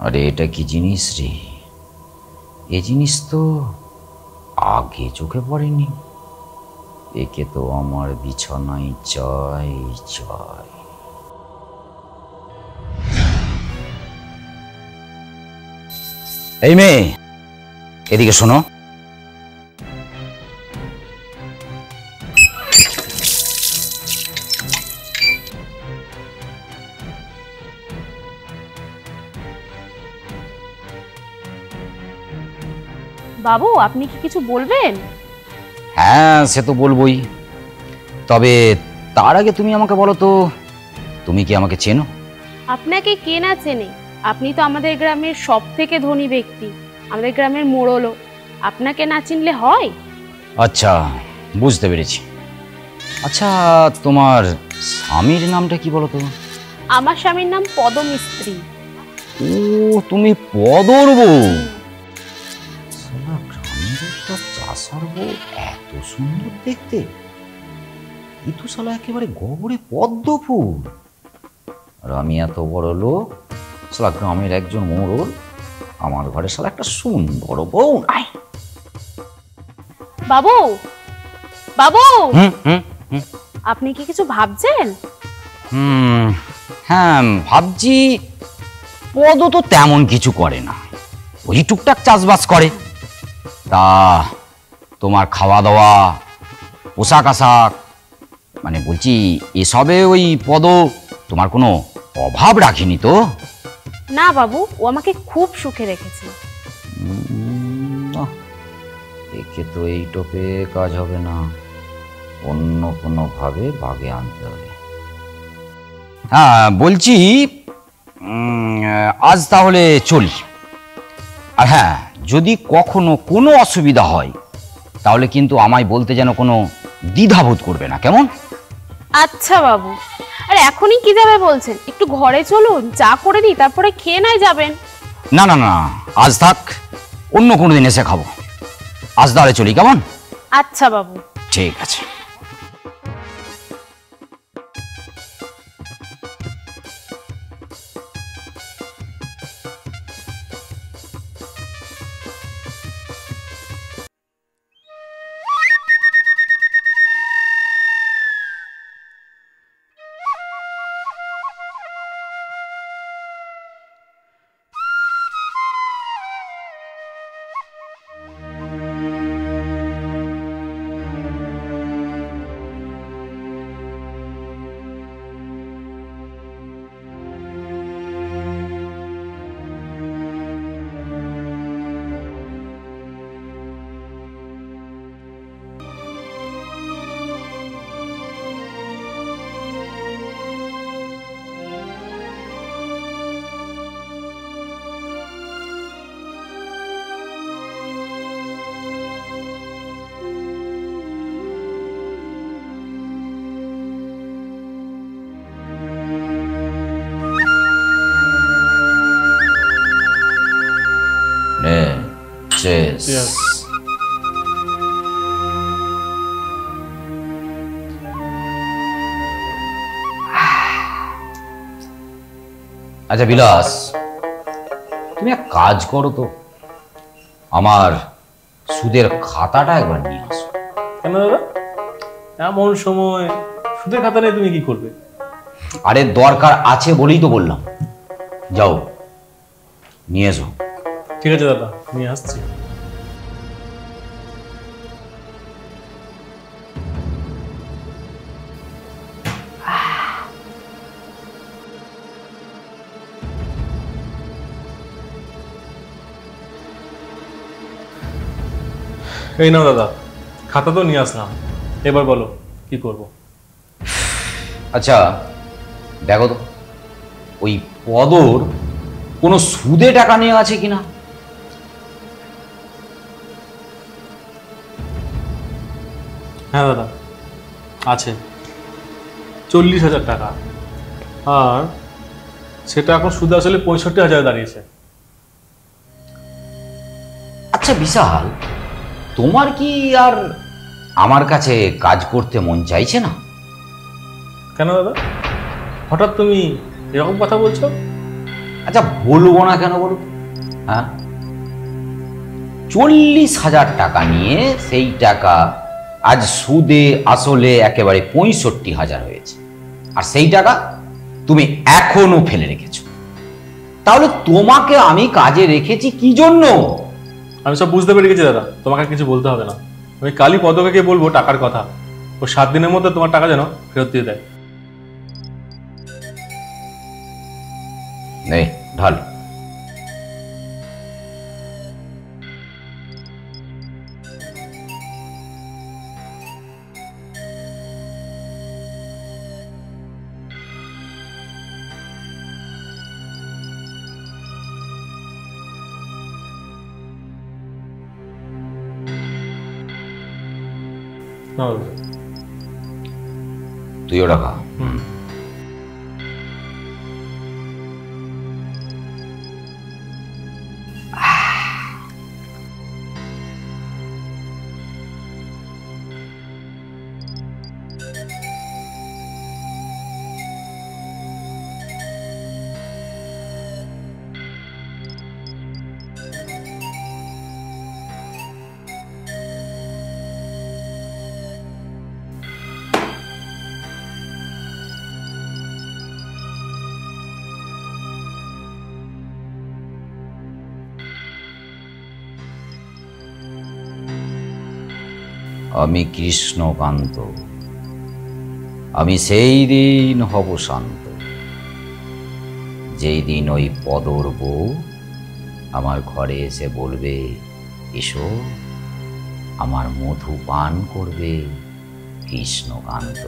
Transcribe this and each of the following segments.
আরে এটা কি জিনিস রে? এ জিনিস তো আগে চোখে পড়েনি। একে তো আমার বিছানায় চাই চাই। এই মেয়ে, এদিকে শোনো। বাবু, আপনি কি কিছু বলবেন? হ্যাঁ, সে তো বলবোই। তবে তার আগে তুমি আমাকে বলো তো, তুমি কি আমাকে চেনো? আপনাকে কে না চেনে? আপনি তো আমাদের গ্রামের সব থেকে ধনী ব্যক্তি, আমাদের গ্রামের মোড়লও। আপনাকে না চিনলে হয়? আচ্ছা, বুঝতে পেরেছি। আচ্ছা, তোমার স্বামীর নামটা কি বলো তো? আমার স্বামীর নাম পদমিস্ত্রি। ও, তুমি পদর বউ? শালা, গ্রামের একটা চাষার বউ এত সুন্দর দেখতে! এ তো শালা একেবারে গবরে পদ্ম ফুল। আর আমি এত বড় লোক, শালা গ্রামের একজন মোড়ল, আমার ঘরে শালা একটা সুন্দর বউ নাই। বাবু, বাবু, হুম হুম হুম আপনি কি কিছু ভাবছেন? হুম হ্যাঁ, ভাবছি। পদ তো তেমন কিছু করে না, ওই টুকটাক চাষবাস করে। তা তোমার খাওয়া দাওয়া, পোশাক আশাক, মানে বলছি এসবে ওই পদ তোমার কোনো অভাব রাখিনি তো? না বাবু, ও আমাকে খুব সুখে রেখেছে। একে তো এই টোপে কাজ হবে না, অন্য কোনো ভাবে বাগে আনতে হবে। হ্যাঁ, বলছি আজ তাহলে চলি। আর হ্যাঁ, যদি কখনো কোনো অসুবিধা হয় তাহলে কিন্তু আমায় বলতে যেন কোনো দ্বিধাবোধ করবে না, কেমন? আচ্ছা বাবু। আর এখনই কি যাবে বলছেন? একটু ঘরে চলুন, চা করে দিই, তারপরে খেয়ে নাই যাবেন। না না না, আজ থাক, অন্য কোনো দিন এসে খাবো। আজ তাহলে চলি, কেমন? আচ্ছা বাবু। ঠিক আছে। Yes. আচ্ছা বিলাস, তুমি এক কাজ করো তো, আমার সুদের খাতাটা একবার নিয়ে আসো। কেন দাদা, এমন সময় সুদের খাতা নেই, তুমি কি করবে? আরে দরকার আছে বলেই তো বললাম, যাও নিয়ে এসো। ঠিক আছে দাদা, নিয়ে আসছি। এই নাও দাদা, খাতা তো নিয়ে আসলাম, এবার বলো কি করব? আচ্ছা দেখো তো, ওই পদর কোনো সুদে টাকা নিয়ে আছে কিনা? হ্যাঁ দাদা, আছে 40,000 টাকা, আর সেটা এখন সুদ আসলে 65,000 দাঁড়িয়েছে। আচ্ছা বিশাল, তোমার কি আর আমার কাছে কাজ করতে মন চাইছে না? কেন দাদা, হঠাৎ তুমি এরকম কথা বলছো? আচ্ছা বলবো না কেন বলো? হ্যাঁ, 40,000 টাকা নিয়ে সেই টাকা আজ সুদে আসলে একেবারে 65,000 হয়েছে, আর সেই টাকা তুমি এখনো ফেলে রেখেছো। তাহলে তোমাকে আমি কাজে রেখেছি কি জন্য? আমি সব বুঝতে পেরে গেছি দাদা, তোমাকে কিছু বলতে হবে না। আমি কালই পদকে গিয়ে বলবো টাকার কথা, ও 7 দিনের মধ্যে তোমার টাকা যেন ফেরত দিয়ে দেয়। নেই ঢাল। না দাদা। তুইও টাকা। আমি কৃষ্ণকান্ত, আমি সেই দিন হব শান্ত, যেই দিন ওই পদর বউ আমার ঘরে এসে বলবে, এসো আমার মধু পান করবে কৃষ্ণকান্ত।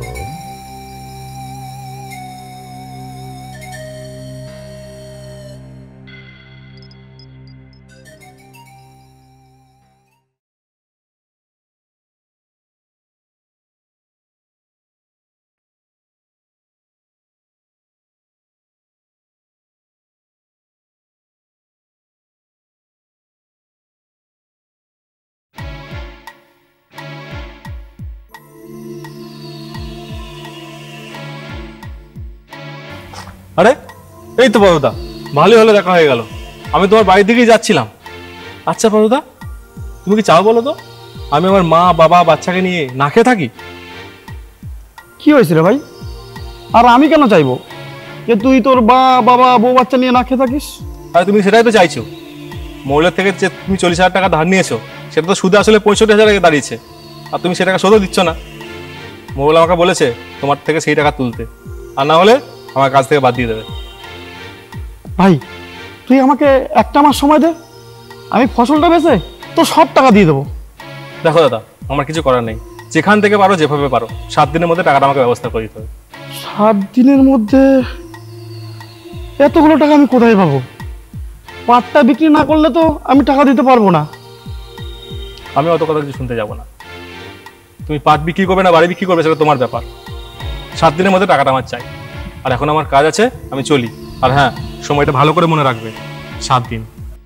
আরে এই তো পদদা, ভালোই হলো, দেখা হয়ে গেল। আমি তোমার বাড়ির দিকেই যাচ্ছিলাম। আচ্ছা পদদা, তুমি কি চাও বলো তো আমি আমার মা বাবা বাচ্চাকে নিয়ে না খেয়ে থাকি? কি হয়েছে রে ভাই? আর আমি কেন চাইবো যে তুই তোর বাবা বউ বাচ্চা নিয়ে না খেয়ে থাকিস? আরে তুমি সেটাই তো চাইছো। মৌলের থেকে যে তুমি 40,000 টাকা ধার নিয়েছো, সেটা তো সুদে আসলে 65,000 দাঁড়িয়েছে, আর তুমি সে টাকা শোধও দিচ্ছ না। মৌল আমাকে বলেছে তোমার থেকে সেই টাকা তুলতে, আর না হলে আমার কাছ থেকে বাদ দিয়ে দেবে। ভাই তুই আমাকে একটা মাস সময় দে, আমি ফসলটা বেচে তো সব টাকা দিয়ে দেবো। দেখো দাদা, আমার কিছু করার নেই। যেখান থেকে পারো যেভাবে পারো 7 দিনের মধ্যে টাকাটা আমাকে ব্যবস্থা করে দিতে হবে। 7 দিনের মধ্যে এতগুলো টাকা আমি কোথায় পাবো? পাটটা বিক্রি না করলে তো আমি টাকা দিতে পারবো না। আমি অত কথা কিছু শুনতে যাবো না। তুমি পাট বিক্রি করবে না বাড়ি বিক্রি করবে সেটা তোমার ব্যাপার। 7 দিনের মধ্যে টাকাটা আমার চাই। আর এখন আমার কাজ আছে, আমি চলি। আর হ্যাঁ, সময়টা ভালো করে মনে রাখবে, 7 দিন।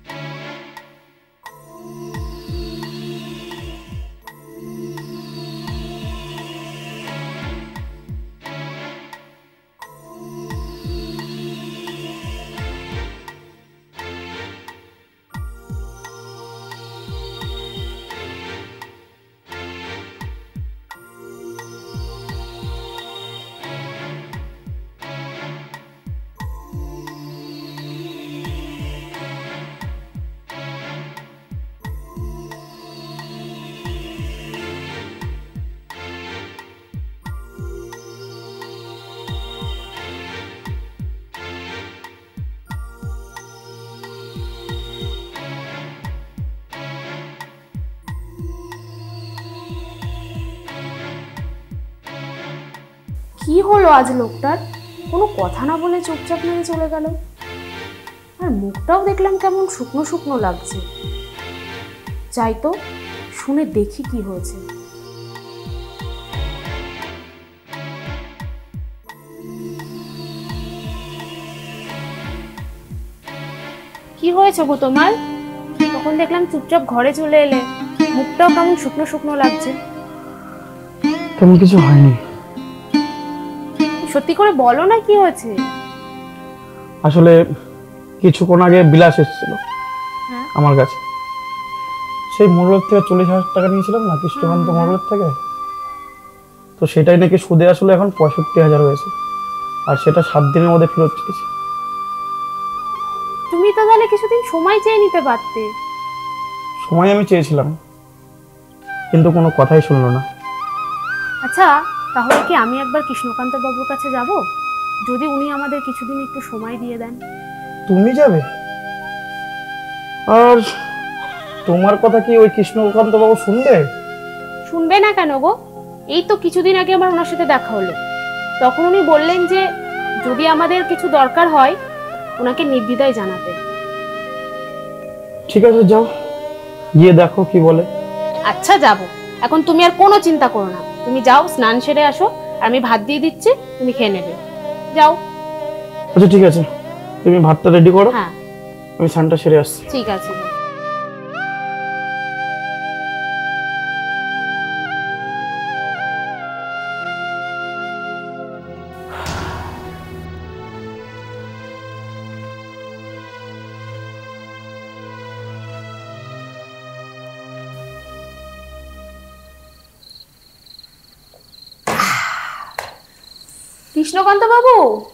কি হলো আজ লোকটার? কোনো কথা না বলে চুপচাপ মেরে চলে গেল। আর মুখটাও দেখলাম কেমন শুকনো শুকনো লাগছে। যাই তো, শুনে দেখি কি হয়েছে। কি হয়েছে গো তোমার? তখন দেখলাম চুপচাপ ঘরে চলে এলে, মুখটাও কেমন শুকনো শুকনো লাগছে। তেমন কিছু হয়নি। সত্যি করে বলো না কি হয়েছে। আসলে কিছুক্ষণ আগে বিলাস এসেছিল হ্যাঁ। আমার কাছে। সেই মোড়লের থেকে 40,000 টাকা নিয়েছিলাম না কৃষ্ণকান্ত মোড়লের থেকে, তো সেটাই নাকি সুদে আসলে এখন 65,000 হয়েছে, আর সেটা 7 দিনের মধ্যে ফেরত চেয়েছে। তুমি তো তাহলে কিছুদিন সময় চেয়ে নিতে পারতে। সময় আমি চেয়েছিলাম, কিন্তু কোনো কথাই শুনলো না। আচ্ছা, তাহলে কি আমি একবার কৃষ্ণকান্ত বাবুর কাছে যাব, যদি উনি আমাদের কিছুদিন একটু সময় দিয়ে দেন? তুমি যাবে? আর তোমার কথা কি ওই কৃষ্ণকান্ত বাবু শুনবে? শুনবে না কেন গো? এই তো কিছুদিন আগে আমার ওনার সাথে দেখা হলো, তখন উনি বললেন যে যদি আমাদের কিছু দরকার হয় ওনাকে নির্দ্বিধায় জানাতে। ঠিক আছে, যাও গিয়ে দেখো কি বলে। আচ্ছা যাব, এখন তুমি আর কোনো চিন্তা করো না, তুমি যাও স্নান সেরে আসো, আর আমি ভাত দিয়ে দিচ্ছি, তুমি খেয়ে নেবে। যাও। আচ্ছা ঠিক আছে, তুমি ভাতটা রেডি করো, হ্যাঁ আমি স্নানটা সেরে আসছি। ঠিক আছে। কৃষ্ণকান্ত বাবু,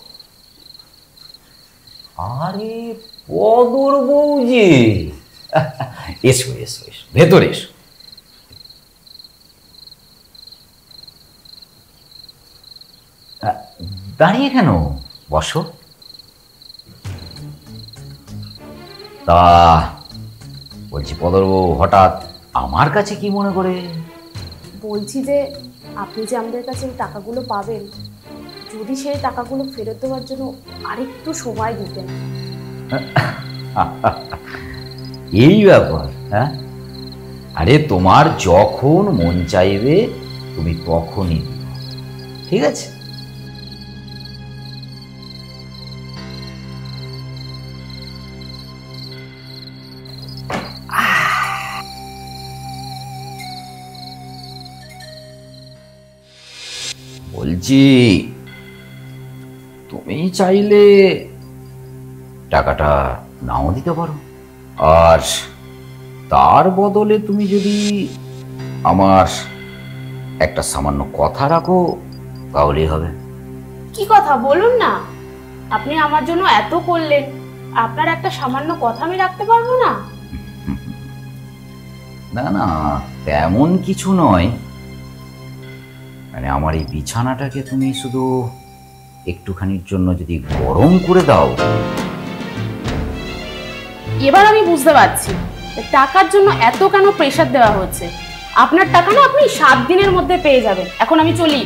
আরে পদর বউ যে, এসো এসো এসো, ভেতরে এসো। দাঁড়িয়ে কেন, বসো। তা বলছি পদর বউ হঠাৎ আমার কাছে কি মনে করে? বলছি যে আপনি যে আমাদের কাছে এই টাকাগুলো পাবেন, যদি সেই টাকাগুলো ফেরত দেওয়ার জন্য আরেকটু সময় দিতেন। এই ব্যাপার? হ্যাঁ, আরে তোমার যখন মন চাইবে তুমি তখনই দিও, ঠিক আছে? বলছি তুমি চাইলে টাকাটা নাও দিতে পারো, আর তার বদলে তুমি যদি আমার একটা সামান্য কথা রাখো তাহলেই হবে। কি কথা বলুন না, আপনি আমার জন্য এত করলেন, আপনার একটা সামান্য কথা আমি রাখতে পারবো না? না না, তেমন কিছু নয়, মানে আমার এই বিছানাটাকে তুমি শুধু একটুখানির জন্য যদি গরম করে দাও। এবার আমি বুঝতে পারছি টাকার জন্য এত কেন প্রেসার দেওয়া হচ্ছে। আপনার টাকা না আপনি 7 দিনের মধ্যে পেয়ে যাবেন। এখন আমি চলি।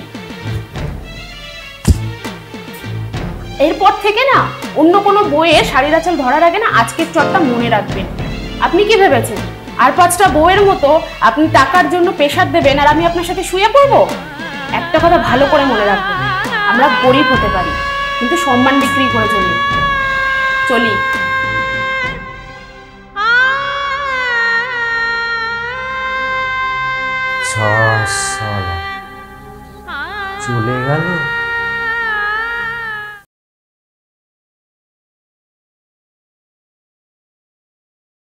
এরপর থেকে না অন্য কোনো বইয়ে শাড়ির আঁচল ধরার আগে না আজকের চটটা মনে রাখবেন। আপনি কি ভেবেছেন আর 5টা বইয়ের মতো আপনি টাকার জন্য প্রেসার দেবেন আর আমি আপনার সাথে শুয়ে পড়বো? একটা কথা ভালো করে মনে রাখবেন, আমরা গরিব হতে পারি কিন্তু সম্মান বিক্রি করে চলি। চলি। চলে গেল।